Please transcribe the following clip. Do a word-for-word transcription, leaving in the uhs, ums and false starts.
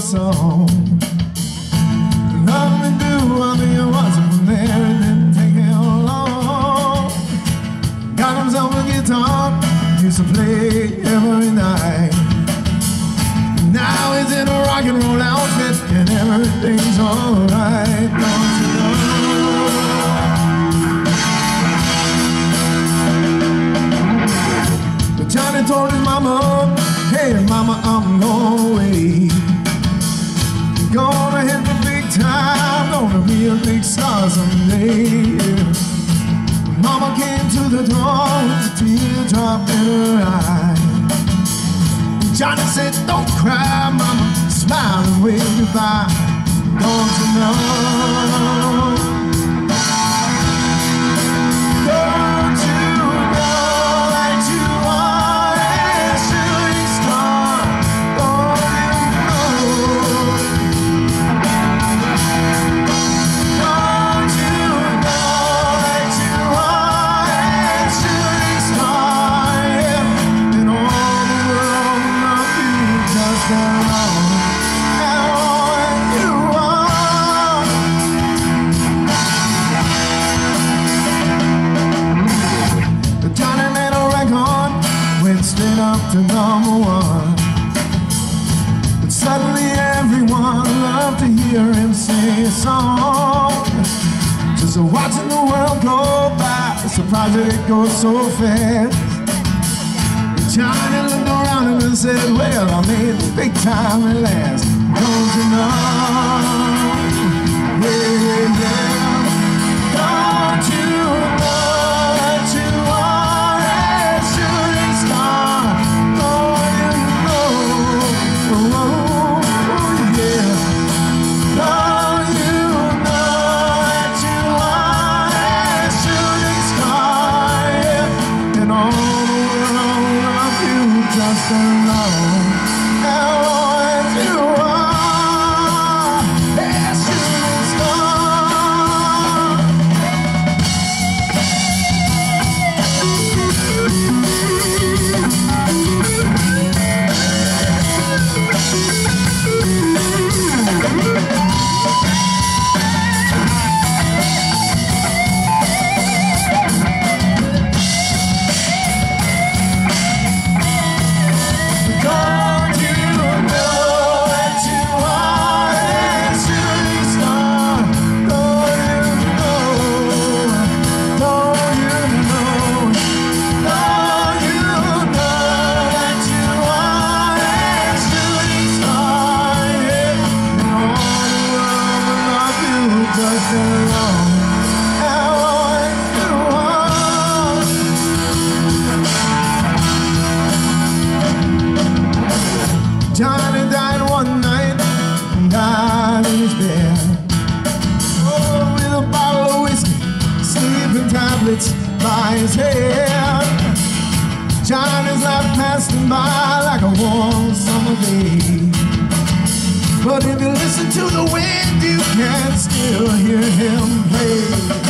song. Nothing to do, I mean, it wasn't from there, it didn't take him long. Got himself a guitar, used to play every night. Now he's in a rock and roll outfit, and everything's alright. Don't you know? But Johnny told his mama, hey mama, I'm going away. Gonna hit the big time, gonna be a big star someday. Mama came to the door with a teardrop in her eye. Johnny said, don't cry, mama, smile and wave goodbye. Don't you know? Don't you know that you are a shooting star? Don't you know? Don't you know that you are a shooting star? Yeah. And all the world will love you just as long as you are. But Johnny made a record, went straight up to number one. But suddenly everyone loved to hear him sing a song. Just watching the world go by, surprised that it goes so fast. Johnny looked around and said, well, I made it big time at last. Don't you know? Yeah, yeah. Don't you know that you are a shooting star? Don't you know? Oh, oh, yeah. Don't you know that you are a shooting star? Yeah. And all the world love you just as long as you are a shooting star. Don't you know that you are a shooting star? Don't you know? Don't you know? Don't you know that you are a shooting star? Yeah. And all the world will love you just as long as you are. Johnny died one night, died in his bed. Oh, with a bottle of whiskey, sleeping tablets by his head. Johnny's life passed him by like a warm summer day. But if you listen to the wind, you can still hear him play.